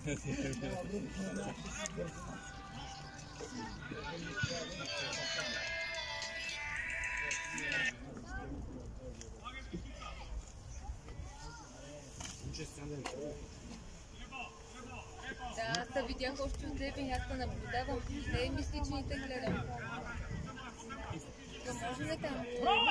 Да, те видях още от тебе, аз те наблюдавам. Не мисли, че ни те гледам. То може ли там?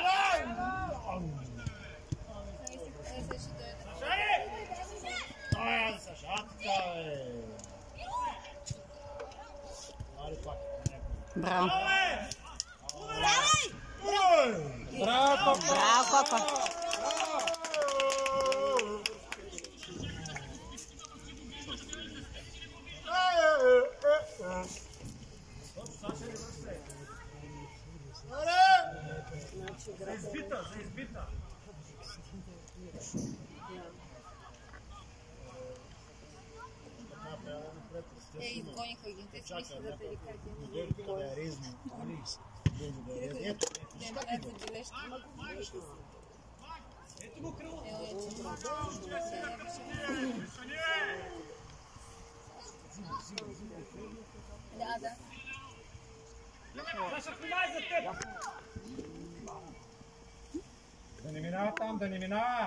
Браво! Браво, Коко! За избита! Изгониха ги. Те си мисля да перикати. Ето го крило! Да. Саша, внимай за теб! Да не минава там, да не минава!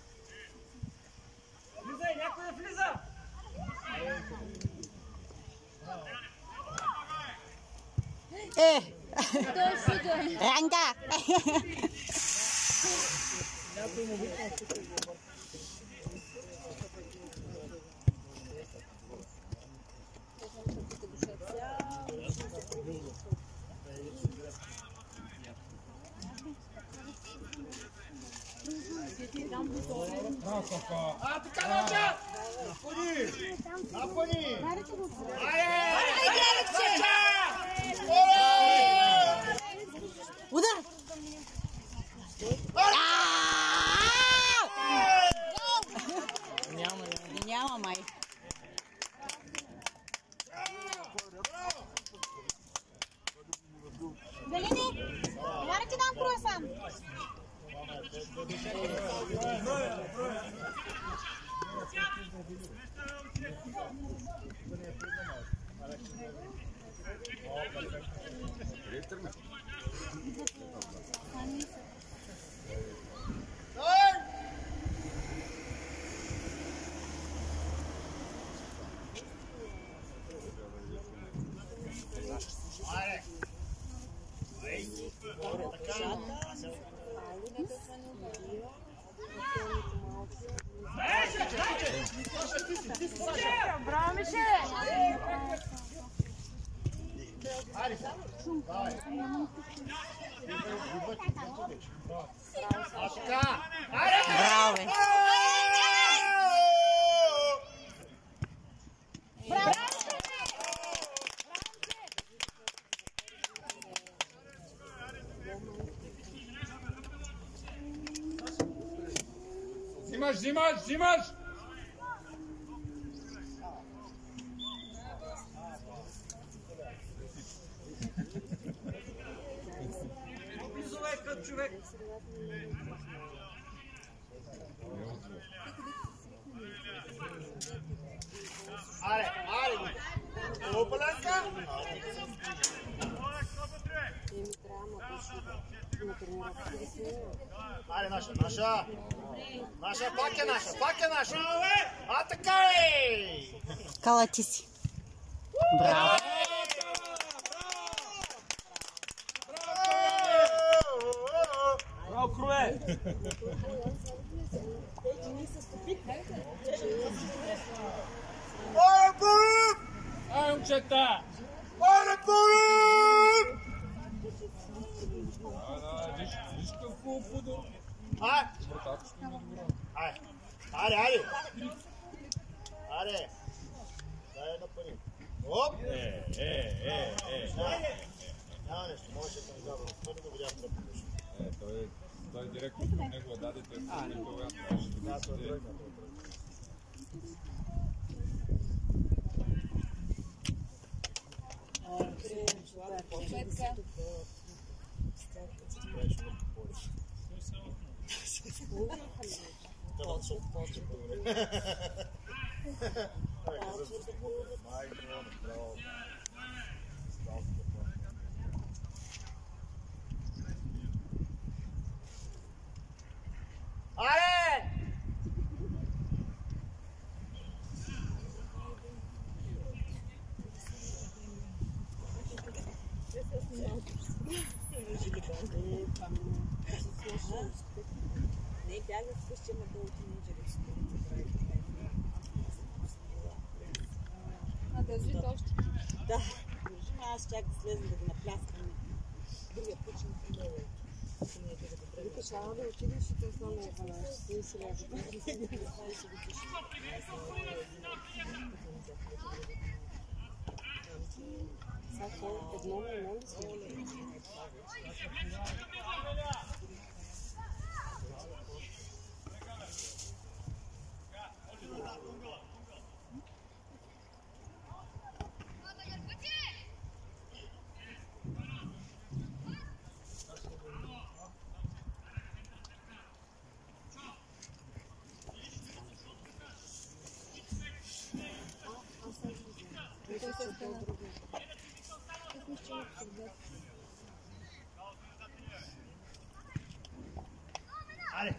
Влизай, някой да влиза! Ранга! А, така ножа! Напъни! Удар! Няма май. Галини, няма да ти дам круасан. Браво, Мише! Браво, бе! Взимаш! Облизувай като човек! Аре! Опаленка! Аре, наша! Наша, пак е наша! А така е! Калати си. Браво! Браво, Круе! Оле, Борим! Ай, момчета! Оле, Борим! Виж какво пудъл. Аре! Дай едно пари. Оп! Няма нещо, може да ми забавя. Той не го видях това. Той директно по него даде те това ще да Аре! Не бягат вкъщи, ама да отинеш. А държи още. Да. Аз чак да слезем да го напляскам. Другия път ще ми помогне. Викаш, ама да отидеш и те само не хванаш. Си си ляга. Сако, едно ли си? Аре!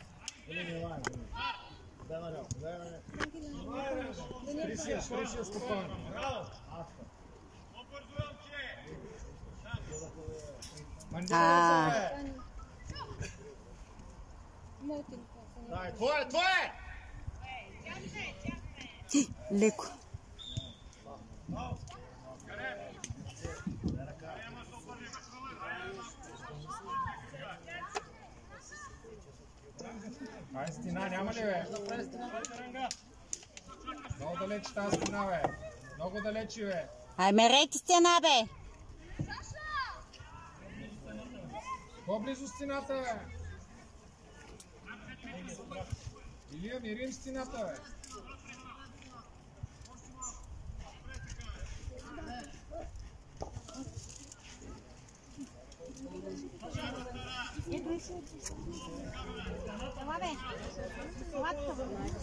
Крисия, спокойно. Твое! Леко. Ай, стена няма ли, бе? Много далеч тази стена, бе. Много далече, бе. Ай, мерете стена, бе. По-близо стената, бе. Илия, мирим стената, бе. Това бе. Сладко.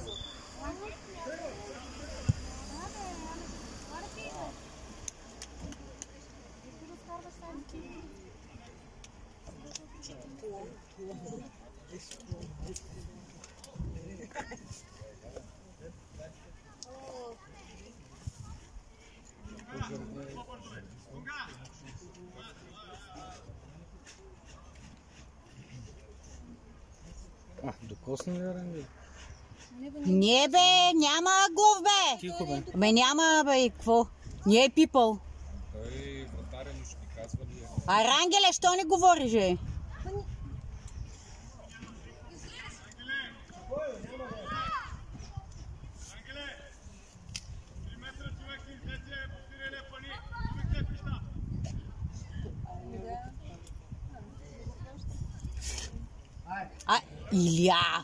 Докосна ли, Ранги? Не, бе, няма гов, бе. Тихо, бе. Бе, няма, бе, какво? Не е пипал. Той вратаря му ще ти казва ли е. А, Рангеле, що не говориш, бе? А, Илия!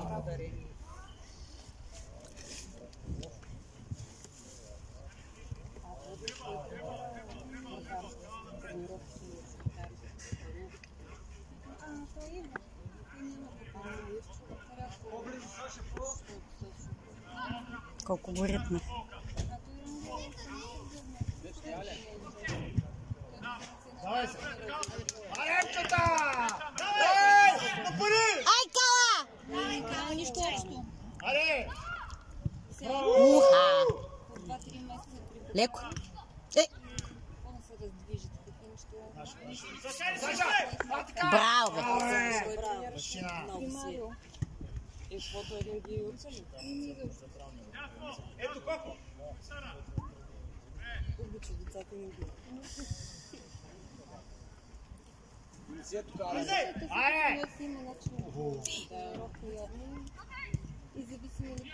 Колко го ритме. Давай се! Аремчета! Ей! Напади! Ай, Кала! Няма нищо общо. Аре! Уха! 2-3 месеца при Леко. Е, да се раздвижи такива неща. Саша! А така! браво, бе. Браво! Машина! Примарио. И каквото един ги учили. Ето колко! Обича децата ни ги. Аре! Има начин да приятно и зависимо ли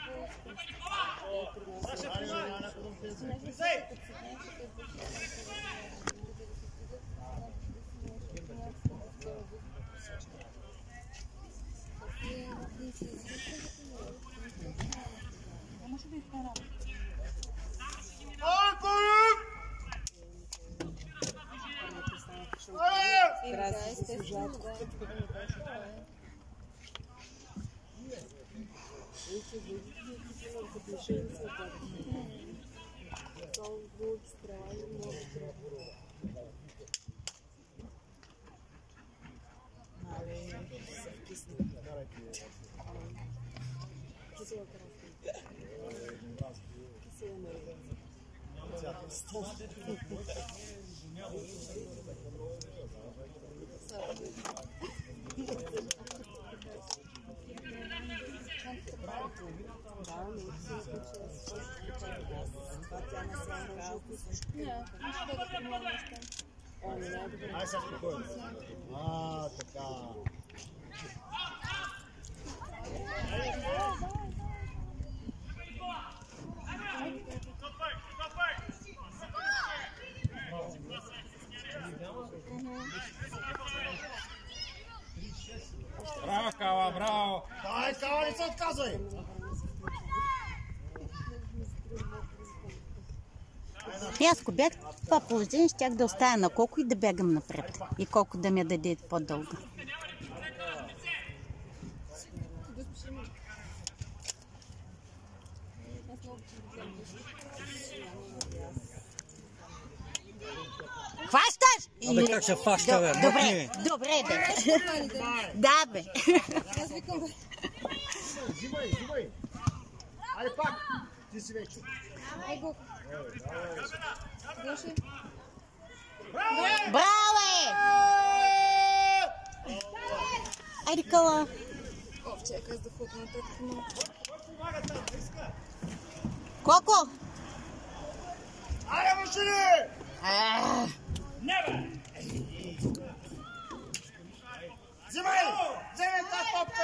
Долго строй, много строй. Мале, се вкисни. Кисела красна. Кисела мерзенца. Ай, сега спокойно. Така. Браво, Кала, браво! Давай, Кала, не се отказвай! И аз ако бях в това положение, щях да оставя на колко и да бягам напред. И колко да ми даде по-дълго. Хващаш? Абе, как се фаща, бе? Добре, добре, бе. Да, бе. Взимай! Айде пак! Ти си вече. Браво! Айде, Кала. Чакай да ходя нататък малко. Колко? Айде, машини! Взимай! Вземай тази топка!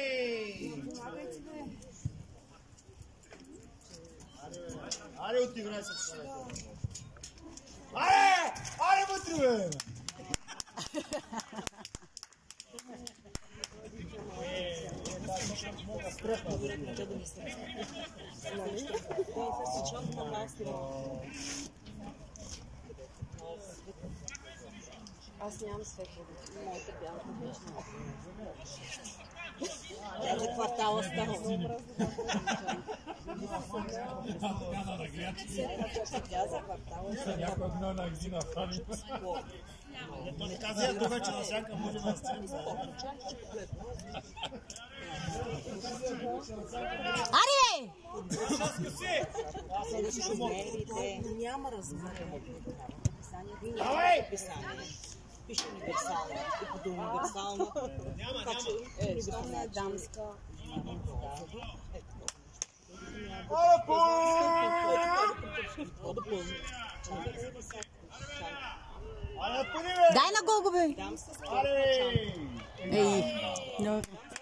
Айде, отиграй се с това. Айде! Айде, вътре, бе! Аз нямам светло. Моята бялата вечна. Тя за квартала става. Тя за квартала става. Някой много на Гдина прави. То не каза до вече на всяка може да стане. Аре! Няма размер. Давай! Пише универсална. И под универсална. Универсална е дамска. Дай на Гого, бе. Ей, добре.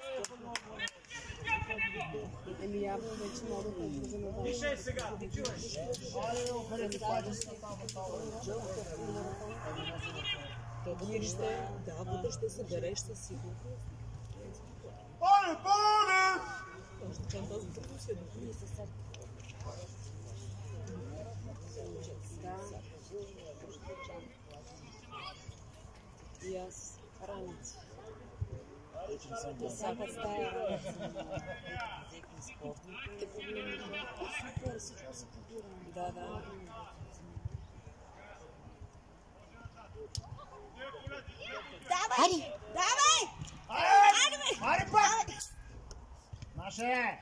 Еми явно вече много да Пишай сега, чуваш. вътре ще събереш със сигурност. Оле! Чакам този като се допълни със сега. И аз раница. Всяка стая раница. Взехме спортните. Супер, всичко се подбираме. Да. Айде! Айде пак! Наше!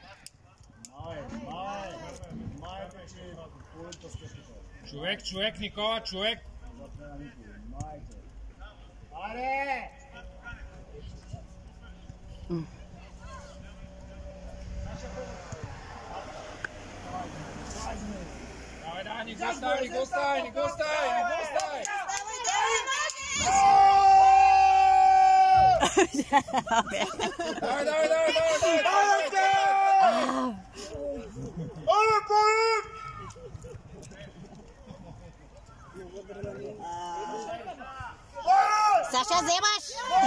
Май, че половината скъпите. Човек, Никола, човек! Айде! Давай, не го ставай! Саша, вземаш!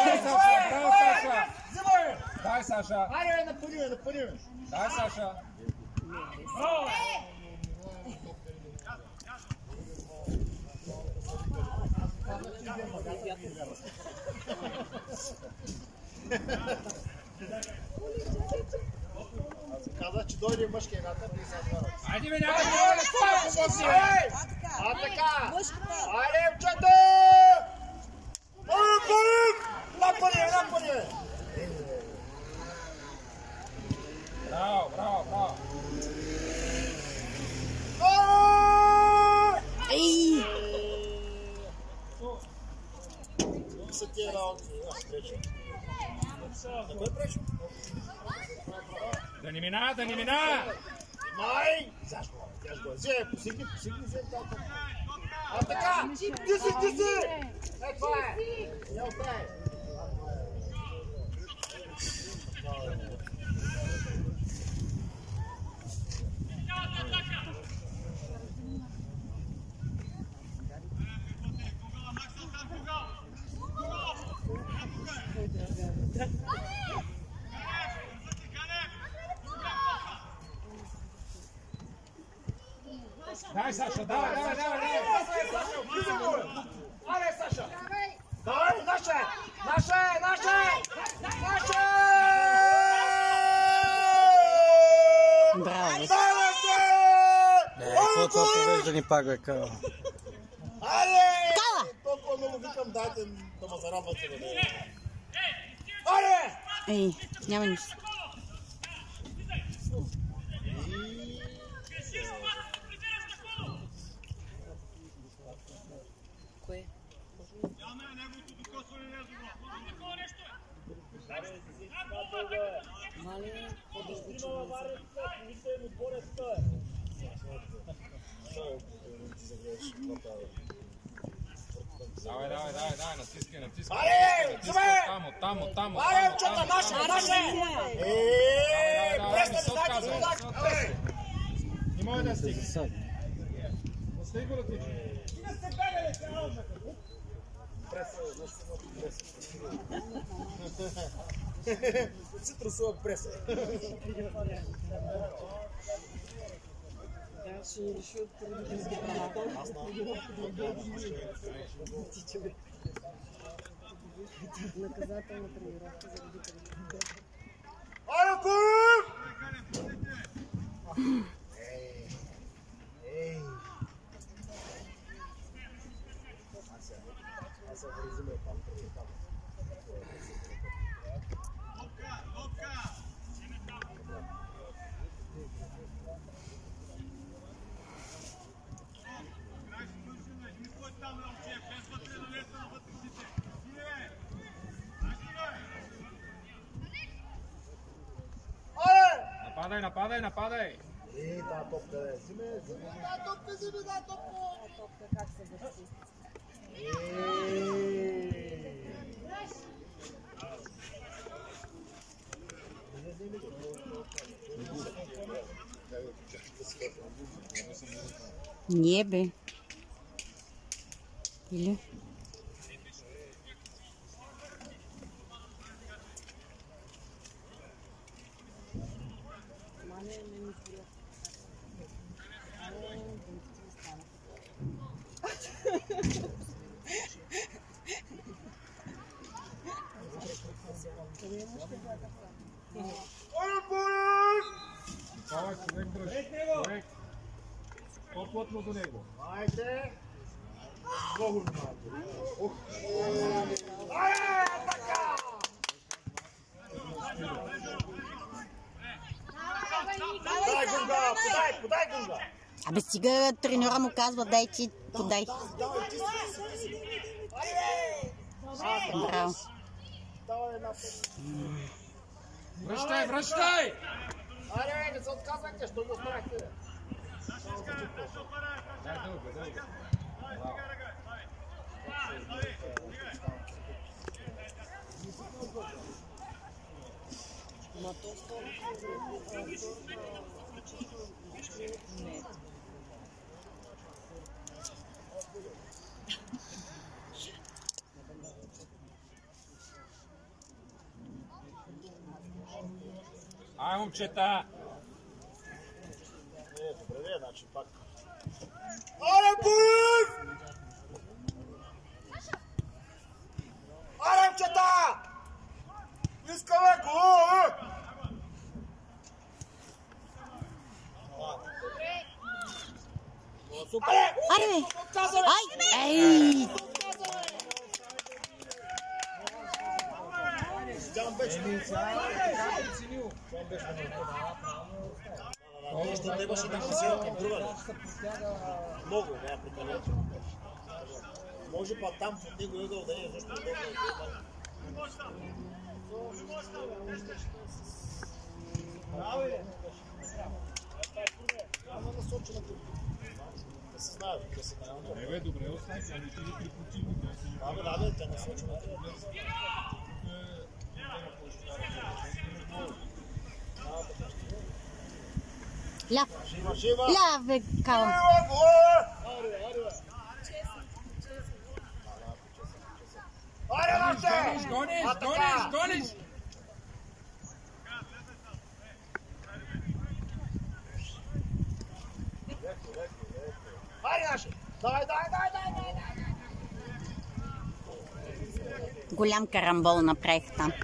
Дай, Саша! Айде, напълним! Дай, Саша! Каза, че дойде мъжки играта, ти са дварат. Айде бе, някакъв да става по-си! А така! Мъжката! Айде, момчета! Напади! Браво, браво, браво! Ей! Са тия раунди, аз преча. Не кой преча? Да не мина, да не мина! Май! Защо? Вземи, посигни, вземи така. А така! Ти си! Е, това е! Не остави! Дай, Саша, давай! Аре, Саша! Давай, наша! Браво! Какво това повеждане пак бе, кава? Аре! Кала! Толкова много викам, дайте да ме зарадвате да не. Аре! Ей, няма нищо. Кое? Мале, по-дългочено. Давай, натискай! Аре! Оттам! Аре, момчета, наша! Престани, дайте! Не може да стигне. Не стига да тича. Цитрусова преса. Да, ще реши от родителски права. Аз Наказателна тренировка за родителите. Аре, Кур! Ей! Аз се връзиме там преди там. Нападай! Та топка е. Взиме. Да, топка. Топка как се върти? Не бе. Или? Това човек дръж. По-плътно до него. Айде! Много внимателно. Айде, така! Подай гунга! Подай гунга! Абе стига, треньора му казва, дай ти, подай. Давай, ти си! Айде! Браво. Давай напред. Връщай! Айде, не се отказвайте, що го оставяхте? Дай дълго. Ма то второ не. Ай, момчета! Добре, значи пак. Аре, Буев! Аре, момчета! Искаме гол! Аре, бе! Ай! Ей! Тям беше нещо трябваше да се взема към друга. Много, не прекалено. Може па там в него ъгъл да не е защо е Ама насочена към да се знае, да се знае. Бе, добре, остави, ами ти ги припотивните. Да, тя насочена към Ляв! Ляв, бе, кала! Гониш! Давай! Голям карамбол направих там.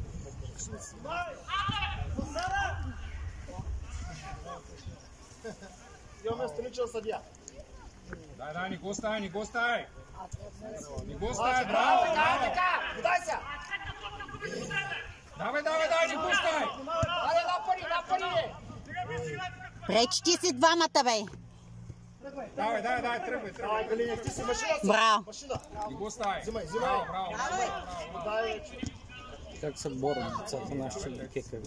Имаме страничен съдия. Дай, не го стай! Не го стай, Браво! Така! Дай се! Давай, не го стай! Айде, напади! Пречите си двамата, бе! Давай, тръгвай. Давай, Галиня, ти си машина. Браво! Не го стай! Взимай! Браво! Дай, Как се борим децата нашите кекави.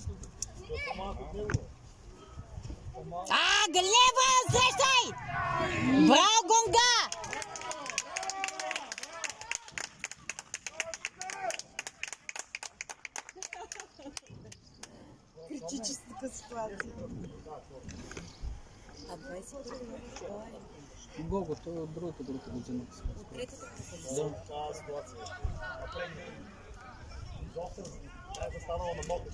Галева, срещай! Браво, Гонга! Критическа ситуация. А 21 Гого, той е от другата група година. от третата група. Да. това ситуация. Доктор, трябва да станало на мокъш.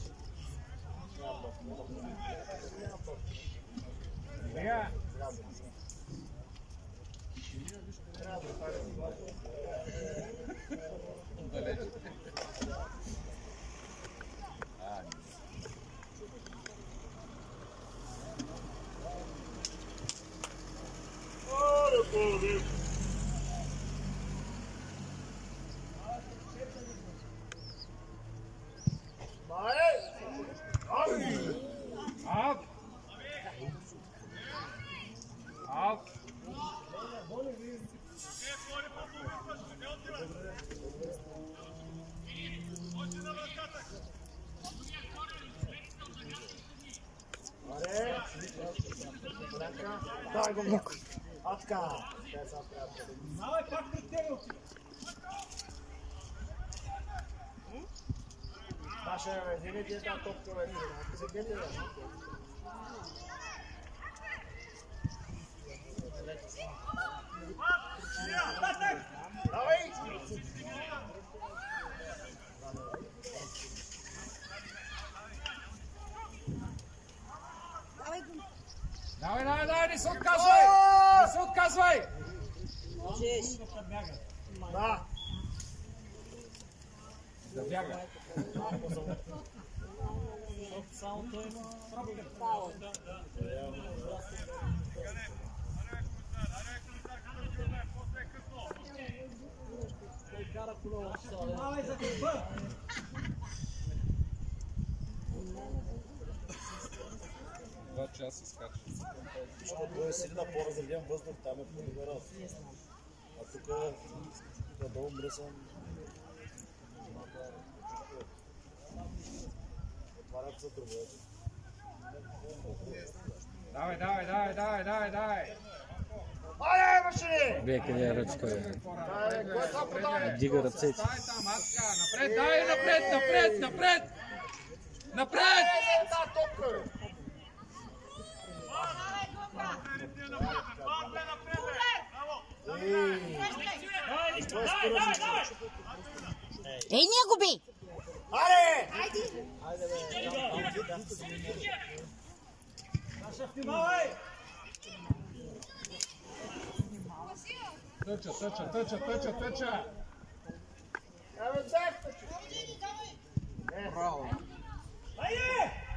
Дай го някой. А така. Давай пак при тебе. Паша, вземете една топка, бе. Вземете, бе. Давай! Давай, не се отказвай! Не се отказвай! Можеш. Да. Да бяга. Само той има фаула. Два часа скача. Защото той седи на по-разреден въздух, там е по-добър. А тук надолу мръсен. Отварят се другото. Давай! Айде, машини! Вие къде е ръчка, бе? Кой това подава? Дига ръцете. Стай там, Атка! Напред, дай напред! Напред! Една топка, бе! Ей, не губи! Айде! Тъча! Браво!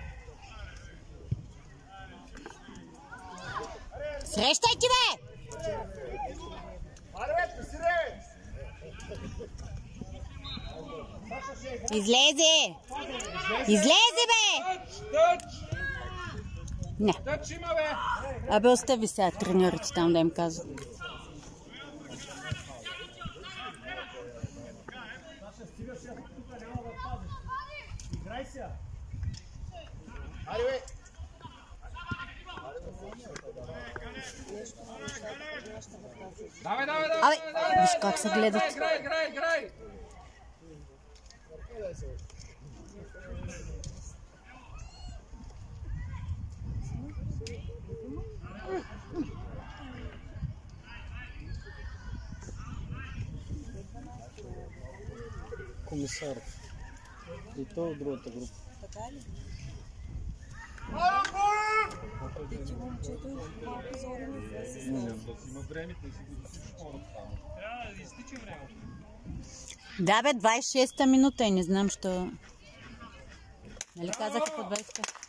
Срещайте, бе! Излезе! Излезе, бе! Не. Тъч има, бе! Абе, остави сега треньорите там да им казват. Играй сега! Айде, бе! Давай, давай, давай! Абе, виж как се гледат. Играй, играй, играй! Комисаров. И то в другата група. Така ли? Ти момчето малко зорено да се знае. Има времето и си го досиш хора там. Трябва да изтича времето. Да, бе, 26-та минута и не знам, що... Нали казах по 25?